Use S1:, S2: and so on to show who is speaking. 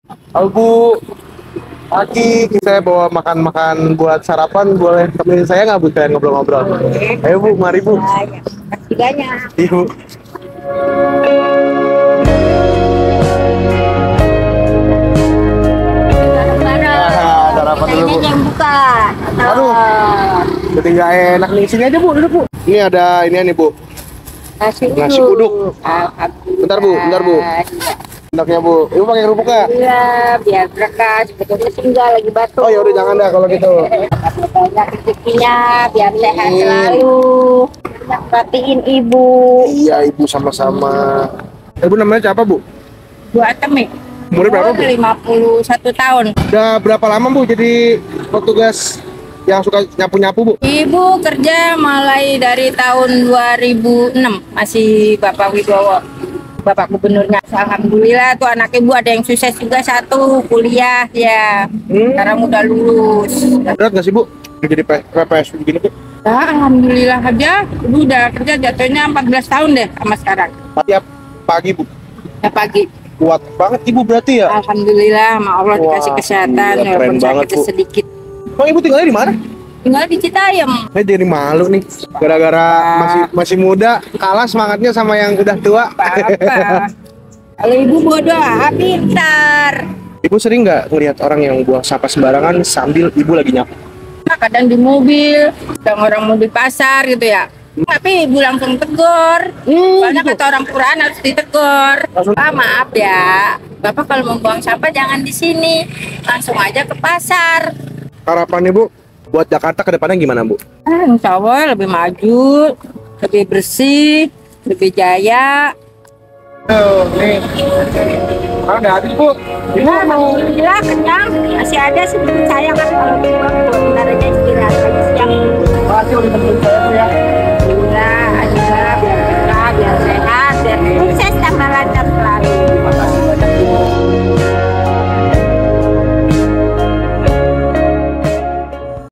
S1: Halo Bu, pagi saya bawa makan-makan buat sarapan, boleh temenin saya nggak Bu, saya ngobrol-ngobrol? Ayo Bu, mari Bu.
S2: Ya, makasih banyak.
S1: Ibu.
S2: Bareng-bareng.
S1: Ah, sarapan dulu Bu.
S2: Ini yang buka.
S1: Aduh. Jadi nggak enak nih, sini aja Bu, duduk Bu. Ini ada ini nih Bu, nasi uduk.
S2: Alhamdulillah.
S1: Bentar Bu.
S2: Iya.
S1: Enaknya Bu, Ibu pakai kerupuk nggak?
S2: Iya, biar berkah. Sebetulnya sih enggak lagi batuk.
S1: Oh ya udah jangan dah kalau gitu.
S2: Banyak rezekinya, biar sehat
S1: Amin.
S2: selalu. Banyak perhatiin ibu.
S1: Iya Ibu sama-sama. Ibu namanya siapa Bu?
S2: Dua temi.
S1: Umurnya berapa Bu?
S2: 51 tahun.
S1: Udah berapa lama Bu jadi petugas yang suka nyapu-nyapu Bu?
S2: Ibu kerja mulai dari tahun 2006, masih Bapak Wibowo, Bapak Gubernurnya. Alhamdulillah tuh anak ibu ada yang sukses juga, satu kuliah ya, sekarang udah lulus.
S1: Berat nggak sih Bu jadi PPS begini Bu?
S2: Nah, alhamdulillah aja, ibu udah kerja jatuhnya 14 tahun deh sama sekarang.
S1: Tiap pagi Bu,
S2: Ya pagi.
S1: kuat banget Ibu berarti ya?
S2: Alhamdulillah, sama Allah
S1: Wah,
S2: dikasih kesehatan,
S1: gila, keren
S2: walaupun
S1: banget,
S2: sakitnya
S1: Bu.
S2: sedikit.
S1: Bang Ibu tinggalnya di mana?
S2: Tinggal di Citayam.
S1: Saya jadi malu nih, gara-gara masih muda, kalah semangatnya sama yang udah tua.
S2: Apa-apa. Kalau ibu bodoh, pintar.
S1: Ibu sering nggak ngelihat orang yang buang sampah sembarangan sambil Ibu lagi nyapu?
S2: Nah, kadang di mobil, kadang orang mau di pasar gitu ya. Tapi ibu langsung tegur. Soalnya
S1: gitu.
S2: kata orang Quran harus ditegur.
S1: Langsung-
S2: Maaf ya, Bapak kalau mau buang sampah jangan di sini, langsung aja ke pasar.
S1: Harapan Ibu buat Jakarta ke depannya gimana Bu?
S2: Insya Allah lebih maju, lebih bersih, lebih jaya.
S1: Nih, ada habis Bu. Ibu mau
S2: Alhamdulillah kenyang, masih ada sedikit sayang kan kalau dibuang buat bentar aja istirahat lagi siang.
S1: masih udah temenin saya